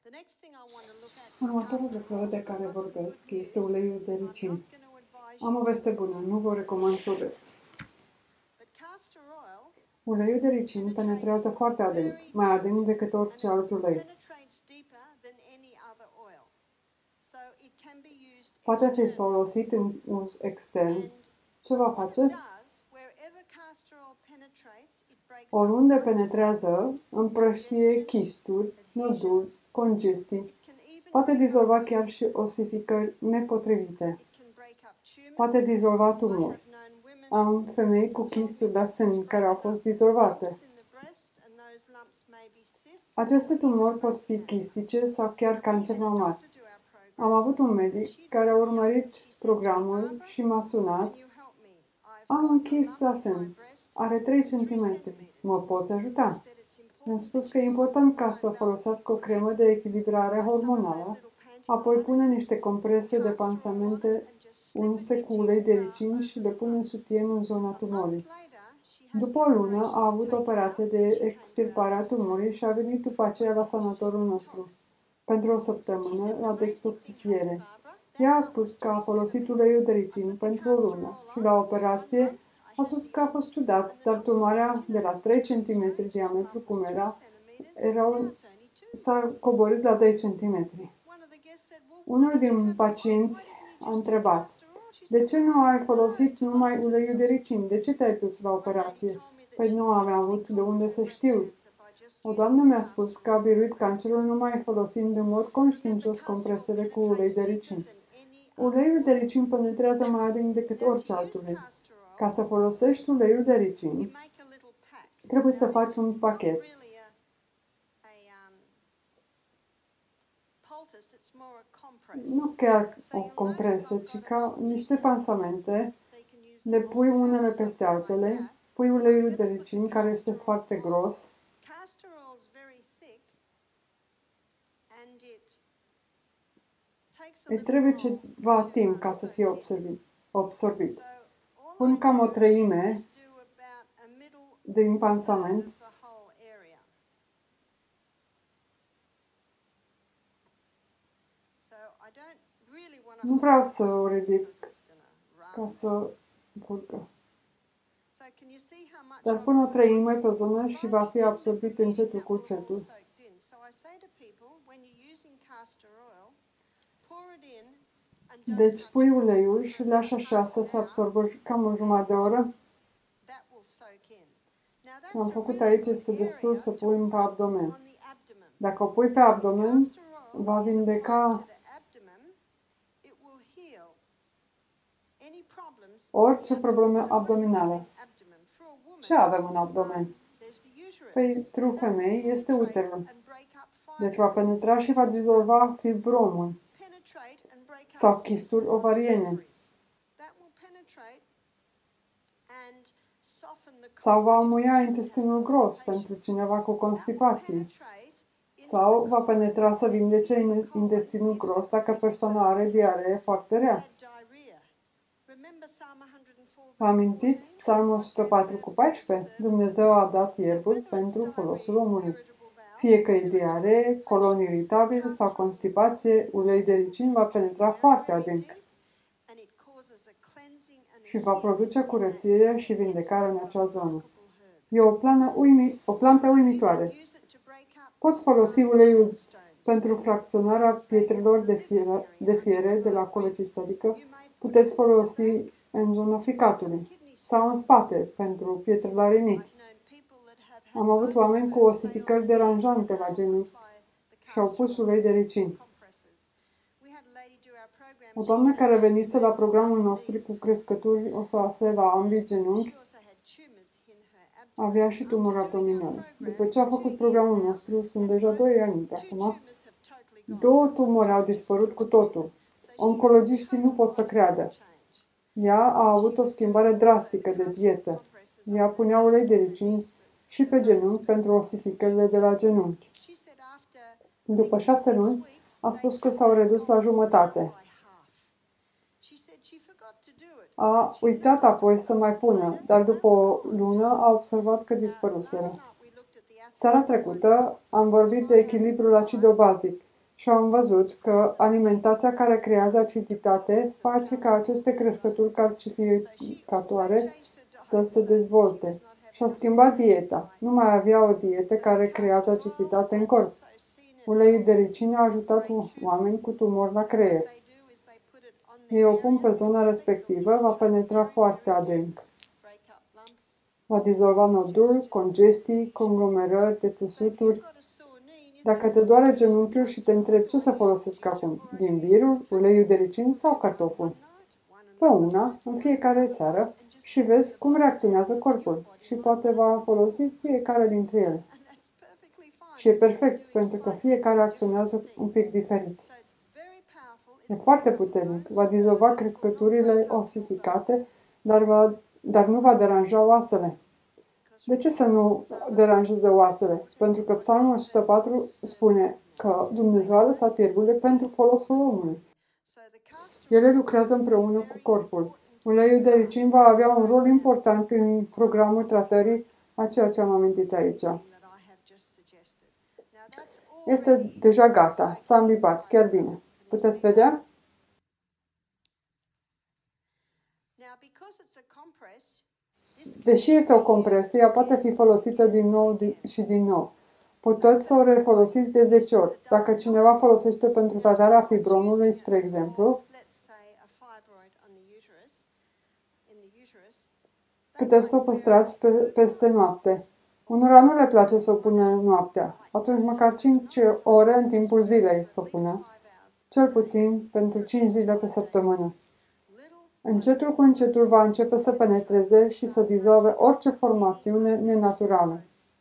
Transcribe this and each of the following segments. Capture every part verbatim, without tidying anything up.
Următorul lucru de care vorbesc este uleiul de ricin. Am o veste bună, nu vă recomand să o beți. Uleiul de ricin penetrează foarte adânc, mai adânc decât orice alt ulei. Poate fi folosit în uz extern. Ce va face? Oriunde penetrează, împrăștie chisturi, noduri, congestii. Poate dizolva chiar și osificări nepotrivite. Poate dizolva tumori. Am femei cu chisturi la sân care au fost dizolvate. Aceste tumori pot fi chistice sau chiar cancer mamar. Am avut un medic care a urmărit programul și m-a sunat. Am un chist la sân. Are trei centimetri. Mă poți ajuta? Mi-am spus că e important ca să folosească o cremă de echilibrare hormonală, apoi pune niște comprese de pansamente unse cu ulei de ricin și le pune în sutien în zona tumorii. După o lună a avut operație de extirpare a tumorii și a venit după aceea la sanatorul nostru, pentru o săptămână, la detoxifiere. Ea a spus că a folosit uleiul de ricin pentru o lună și la operație a spus că a fost ciudat, dar tumoarea de la trei centimetri diametru, cum era, erau, s-a coborât la doi centimetri. Unul din pacienți a întrebat, de ce nu ai folosit numai uleiul de ricin? De ce te-ai dus la operație? Păi nu am avut de unde să știu. O doamnă mi-a spus că a biruit cancerul numai folosind în mod conștiincios compresele cu ulei de ricin. Uleiul de ricin penetrează mai adânc decât orice alt ulei. Ca să folosești uleiul de ricin, trebuie să faci un pachet. Nu chiar o compresă, ci ca niște pansamente. Le pui unele peste altele, pui uleiul de ricin, care este foarte gros. Îi trebuie ceva timp ca să fie absorbit. absorbit. Pun cam o treime din pansament. Nu vreau să o ridic ca să burcă. Dar pun o treime pe zonă și va fi absorbit încetul cu încetul. Deci pui uleiul și lași așa să se absorbă cam o jumătate de oră. Ce am făcut aici este destul să pui pe abdomen. Dacă o pui pe abdomen, va vindeca orice problemă abdominală. Ce avem în abdomen? Pentru femei este uterul. Deci va penetra și va dizolva fibromul sau chisturi ovariene. Sau va muia intestinul gros pentru cineva cu constipație. Sau va penetra să vindece intestinul gros dacă persoana are diaree foarte rea. Vă amintiți Psalmul o sută patru cu paisprezece? Dumnezeu a dat ierburi pentru folosul omului. Fie că e diaree, colon iritabil sau constipație, ulei de ricin va penetra foarte adânc și va produce curățire și vindecare în acea zonă. E o, plană uimi, o plantă uimitoare. Poți folosi uleiul pentru fracționarea pietrelor de fiere de, fiere de la colecistatică. Puteți folosi în zona ficatului sau în spate pentru pietre la rinichi. Am avut oameni cu osificări deranjante la genunchi și au pus ulei de ricin. O doamnă care venise la programul nostru cu crescături osoase la ambii genunchi avea și tumori abdominale. După ce a făcut programul nostru, sunt deja doi ani de acum, două tumori au dispărut cu totul. Oncologiștii nu pot să creadă. Ea a avut o schimbare drastică de dietă. Ea punea ulei de ricin și pe genunchi pentru osificările de la genunchi. După șase luni, a spus că s-au redus la jumătate. A uitat apoi să mai pună, dar după o lună a observat că dispăruseră. Seara trecută am vorbit de echilibrul acidobazic și am văzut că alimentația care creează aciditate face ca aceste crescături calcificatoare să se dezvolte. Și-a schimbat dieta. Nu mai avea o dietă care creează aciditate în corp. Uleiul de ricin a ajutat oameni cu tumori la creier. Ei o pun pe zona respectivă, va penetra foarte adânc. Va dizolva noduri, congestii, conglomerări de țesuturi. Dacă te doare genunchiul și te întrebi ce să folosesc acum, ghimbirul, uleiul de ricin sau cartoful, fă una în fiecare seară și vezi cum reacționează corpul și poate va folosi fiecare dintre ele. Și e perfect, pentru că fiecare acționează un pic diferit. E foarte puternic, va dizolva crescăturile osificate, dar, va, dar nu va deranja oasele. De ce să nu deranjeze oasele? Pentru că Psalmul o sută patru spune că Dumnezeu a lăsat ierburile pentru folosul omului. Ele lucrează împreună cu corpul. Uleiul de ricin va avea un rol important în programul tratării a ceea ce am amintit aici. Este deja gata, s-a îmbibat, chiar bine. Puteți vedea? Deși este o compresie, ea poate fi folosită din nou și din nou. Puteți să o refolosiți de zece ori. Dacă cineva folosește pentru tratarea fibronului, spre exemplu, puteți să o păstrați pe, peste noapte. Unora nu le place să o pună noaptea. Atunci măcar cinci ore în timpul zilei să o pună. Cel puțin pentru cinci zile pe săptămână. Încetul cu încetul va începe să penetreze și să dizolve orice formațiune nenaturală.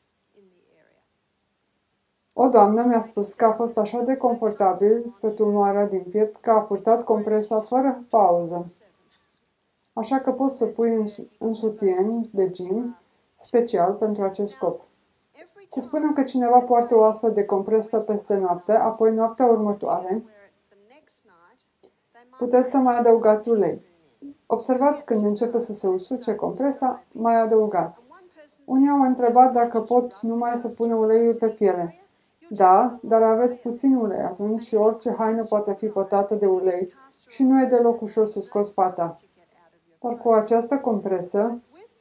O doamnă mi-a spus că a fost așa de confortabil pe tumoarea din piept că a purtat compresa fără pauză. Așa că poți să pui în, în sutien de gym special pentru acest scop. Se spune că cineva poartă o astfel de compresă peste noapte, apoi noaptea următoare puteți să mai adăugați ulei. Observați când începe să se usuce compresa, mai adăugați. Unii au întrebat dacă pot numai să pună uleiul pe piele. Da, dar aveți puțin ulei atunci și orice haină poate fi pătată de ulei și nu e deloc ușor să scoți pata. Dar cu această compresă,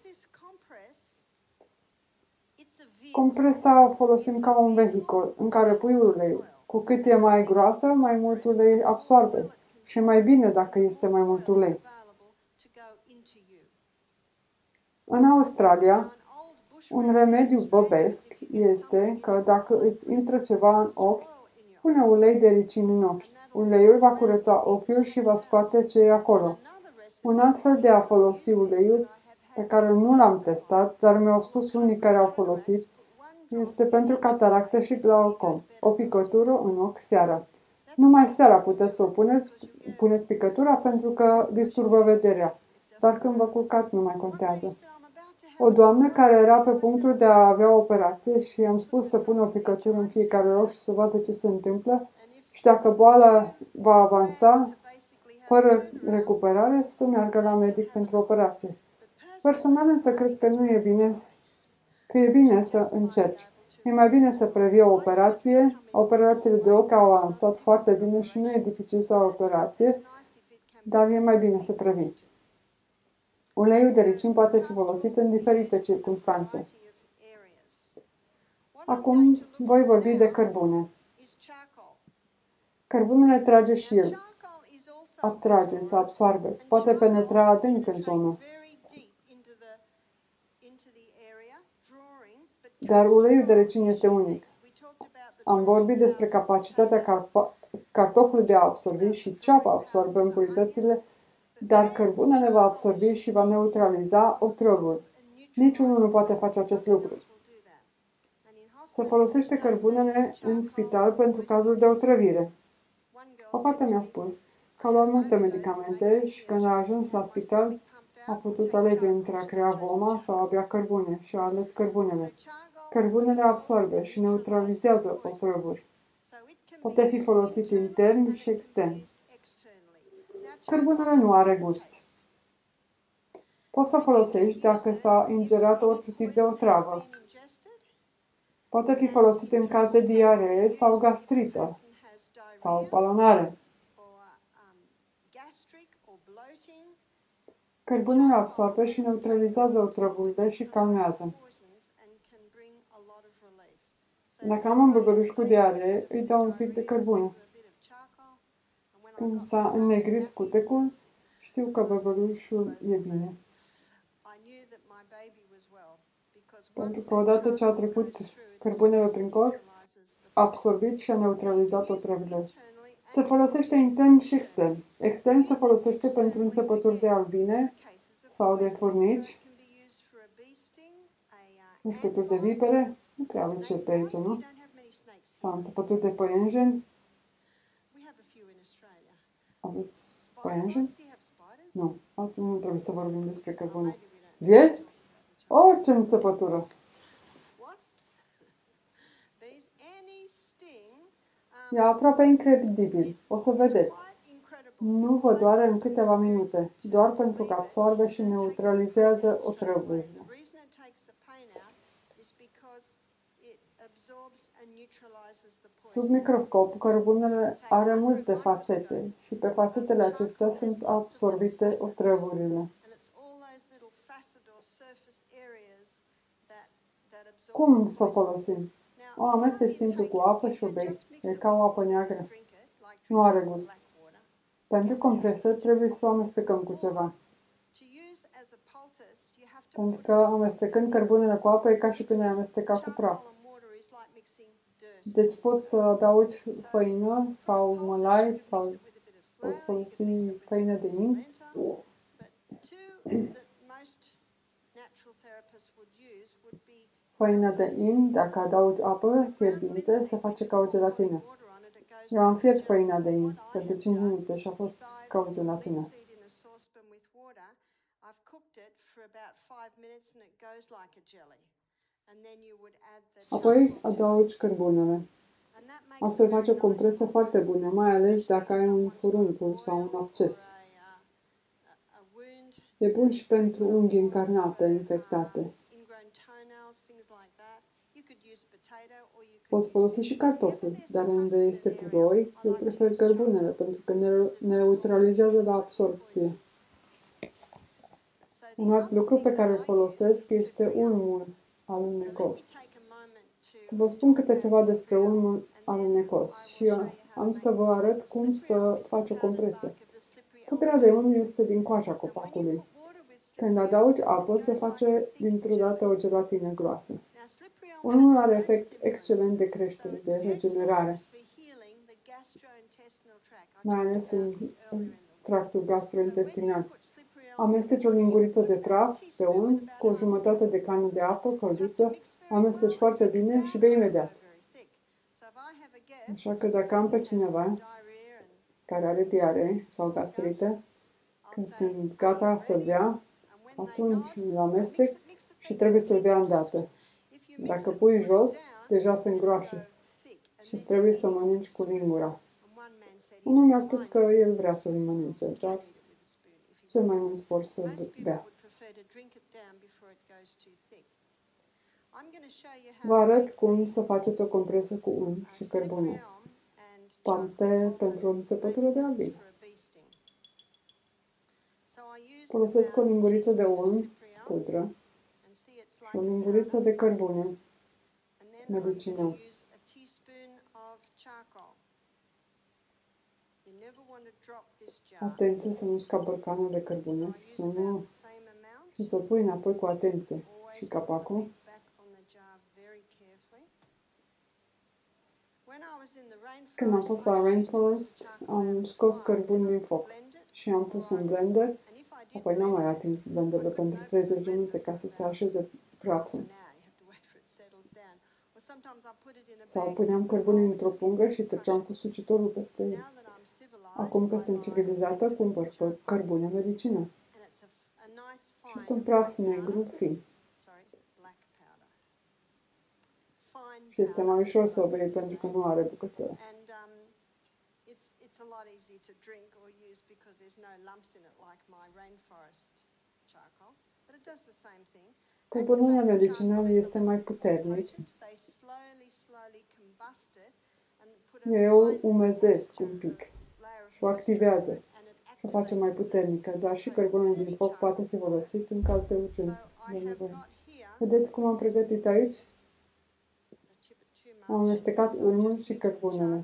compresa o folosim ca un vehicul în care pui uleiul. Cu cât e mai groasă, mai mult ulei absorbe. Și e mai bine dacă este mai mult ulei. În Australia, un remediu băbesc este că dacă îți intră ceva în ochi, pune ulei de ricin în ochi. Uleiul va curăța ochiul și va scoate ce e acolo. Un alt fel de a folosi uleiul, pe care nu l-am testat, dar mi-au spus unii care au folosit, este pentru cataractă și glaucom. O picătură în ochi seara. Numai seara puteți să o puneți, puneți picătura pentru că disturbă vederea. Dar când vă culcați nu mai contează. O doamnă care era pe punctul de a avea o operație și i-am spus să pună o picătură în fiecare loc și să vadă ce se întâmplă și dacă boala va avansa fără recuperare, să meargă la medic pentru operație. Personal însă cred că nu e bine, că e bine să încerci. E mai bine să previi o operație. Operațiile de ochi au avansat foarte bine și nu e dificil să ai o operație, dar e mai bine să previi. Uleiul de ricin poate fi folosit în diferite circunstanțe. Acum voi vorbi de cărbune. Cărbunele trage și el. Atrage, să absorbe. Poate penetra adânc în zonă. Dar uleiul de ricin este unic. Am vorbit despre capacitatea cartofului de a absorbi și ceapa absorbă impuritățile, dar cărbunele va absorbi și va neutraliza otrovul. Niciunul nu poate face acest lucru. Se folosește cărbunele în spital pentru cazuri de otrăvire. O fată mi-a spus că a luat multe medicamente și când a ajuns la spital a putut alege între a crea voma sau a bea cărbune și a ales cărbunele. Cărbunele absorbe și neutralizează otrovuri. Poate fi folosit intern și extern. Cărbunele nu are gust. Poți să folosești dacă s-a ingerat orice tip de otravă. Poate fi folosit în caz de diaree sau gastrită. sau balonare. Cărbunele absorbe și neutralizează otrăvurile și calmează. Dacă am un bebeluș cu diaree, îi dau un pic de cărbune. Când s-a înnegrit scutecul, știu că bebelușul e bine. Pentru că odată ce a trecut cărbunele prin corp, a absorbit și a neutralizat otrăvile. Se folosește intern și extern. Extern se folosește pentru înțepături de albine sau de furnici, înțepături de vipere, nu prea aveți și pe aici, nu? Sau înțepături de păienjeni. Aveți păienjeni? Nu, atunci nu trebuie să vorbim despre cărbune. Viespi? Orice înțepătură. E aproape incredibil. O să vedeți. Nu vă doare în câteva minute, doar pentru că absorbe și neutralizează otrăvurile. Sub microscop, cărbunele are multe fațete și pe fațetele acestea sunt absorbite otrăvurile. Cum să folosim? O amesteci simplu cu apă și o bei. E ca o apă neagră. Nu are gust. Pentru compresă trebuie să o amestecăm cu ceva. Pentru că amestecând cărbunele cu apă e ca și când ai amesteca cu praf. Deci poți să adaugi făină sau mălai sau poți folosi făină de in. Făina de in, dacă adaugi apă fierbinte, se face ca o gelatină. Eu am fiert făina de in pentru cinci minute și a fost ca o gelatină. Apoi adaugi cărbunele. Astfel faci o compresă foarte bună, mai ales dacă ai un furuncul sau un absces. E bun și pentru unghii încarnate, infectate. Poți folosi și cartofi, dar unde este puroi, eu prefer cărbunele, pentru că ne neutralizează la absorpție. Un alt lucru pe care îl folosesc este ulmul alunecos. Să vă spun câte ceva despre ulmul alunecos și eu am să vă arăt cum să faci o compresă. Puterea de ulm este din coaja copacului. Când adaugi apă, se face dintr-o dată o gelatină groasă. Ulmul are efect excelent de creștere, de regenerare, mai ales în tractul gastrointestinal. Amesteci o linguriță de praf pe ulm cu o jumătate de cană de apă călduță, amesteci foarte bine și bei imediat. Așa că dacă am pe cineva care are diaree sau gastrită, când sunt gata să bea, atunci îl amestec și trebuie să-l bea îndată. Dacă pui jos, deja se îngroașă și trebuie să mănânci cu lingura. Unul mi-a spus că el vrea să-l mănânce, dar cel mai mulți vor să bea. Vă arăt cum să faceți o compresă cu ulm și cărbune. Parte pentru o înțepătură de albine. Folosesc o linguriță de ulm, pudră, și o linguriță de cărbune, medicină. Atenție să nu scapi borcanul de cărbune, să nu și să o pui înapoi cu atenție. Și capacul. Când am fost la Rainforest, am scos cărbuni din foc și am pus în blender, apoi n-am mai atins blenderul pentru treizeci de minute ca să se așeze praful. Sau puneam cărbune într-o pungă și treceam cu sucitorul peste el. Acum că sunt civilizată, cumpăr cărbune medicină. Și este un praf negru fin. Și este mai ușor să o bei pentru că nu are bucățele. Cărbunele medicinal este mai puternic Eu umezesc un pic și o activează și o face mai puternică, dar și cărbunele din foc poate fi folosit în caz de urgență. De nevoie. Vedeți cum am pregătit aici? Am amestecat ulmul și cărbunele.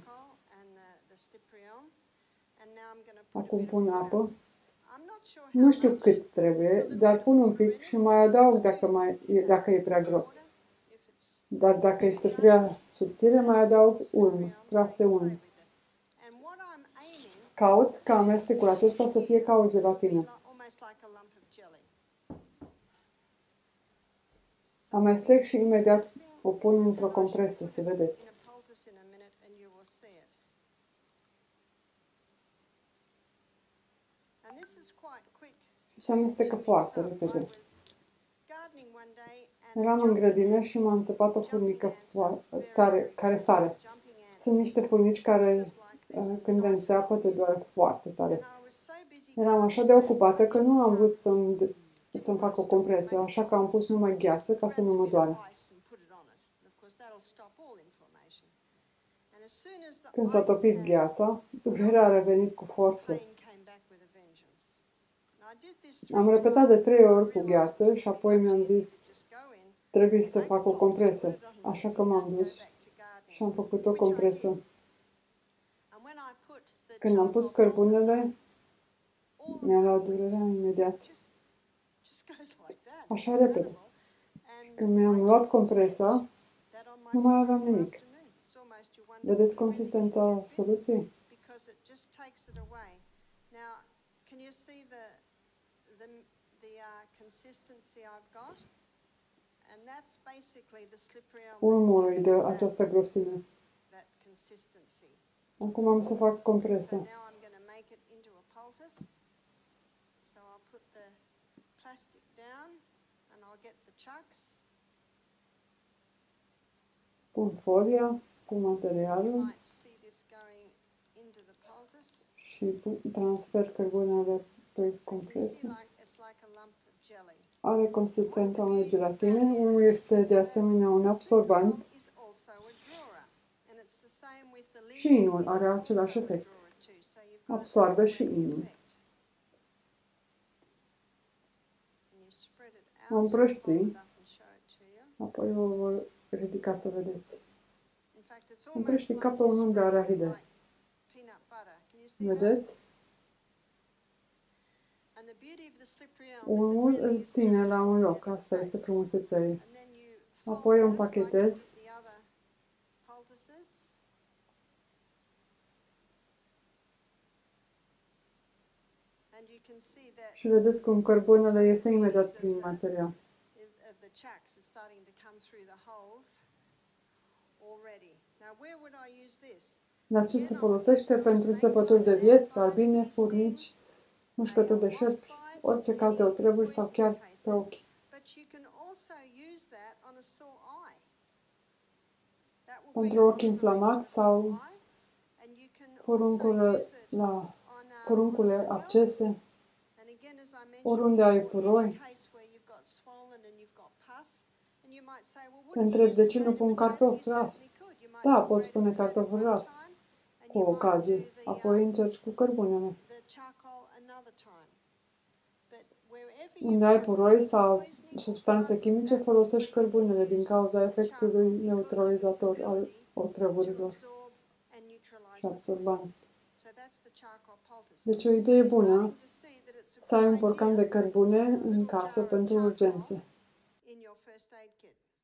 Acum pun apă. Nu știu cât trebuie, dar pun un pic și mai adaug dacă, mai, dacă e prea gros. Dar dacă este prea subțire, mai adaug ulm, praf de ulm. Caut ca amestecul acesta să fie ca o gelatină. Amestec și imediat o pun într-o compresă, să vedeți. Și se amestecă foarte repede. Eram în grădină și m-a înțepat o furnică tare, care sare. Sunt niște furnici care, când te înțeapă, te doare foarte tare. Eram așa de ocupată că nu am vrut să-mi, să-mi fac o compresă, așa că am pus numai gheață ca să nu mă doară. Când s-a topit gheața, durerea a revenit cu forță. Am repetat de trei ori cu gheață și apoi mi-am zis, trebuie să fac o compresă. Așa că m-am dus și am făcut o compresă. Când am pus cărbunele, mi-a luat durerea imediat. Așa repede. Și când mi-am luat compresa, nu mai aveam nimic. Vedeți consistența soluției? Ulmul îi dă această grosime. Acum am să fac compresă. Pun folia cu materialul și transfer cărbunele pe compresă. Are consistența unei gelatine. Unul este de asemenea un absorbant. Și inul are același efect. Absorbe și inul. O împrăști. Apoi o voi ridica să vedeți. Împrăști ca pe un unt de arahide. Vedeți? Ulmul îl ține la un loc. Asta este frumusețea ei. Apoi o împachetez. Și vedeți cum cărbunele iese imediat prin material. La ce se folosește? Pentru înțepături de viesp, albine, furnici, mușcături de șerpi, orice caz de otrăvuri sau chiar pe ochi. Pentru ochi inflamați sau furuncule, la furuncule abcese, oriunde ai puroi. Te întreb de ce nu pun cartofi ras. Da, poți pune cartofi ras cu ocazie, apoi încerci cu cărbunele. Unde ai puroi sau substanțe chimice, folosești cărbunele din cauza efectului neutralizator al otrăvurilor și absorbant. Deci o idee bună să ai un borcan de cărbune în casă pentru urgențe.